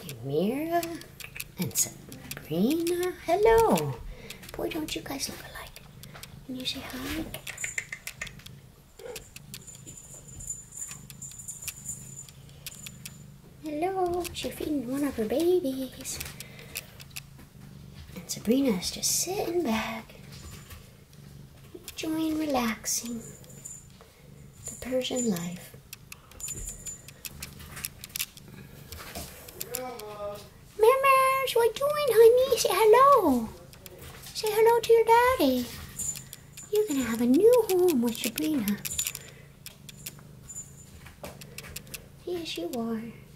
Mira and Sabrina. Hello. Boy, don't you guys look alike. Can you say hi? Hello. She's feeding one of her babies. And Sabrina's just sitting back, enjoying relaxing the Persian life. Mammers, what you doing, honey? Say hello. Say hello to your daddy. You're gonna have a new home with Sabrina. Yes, you are.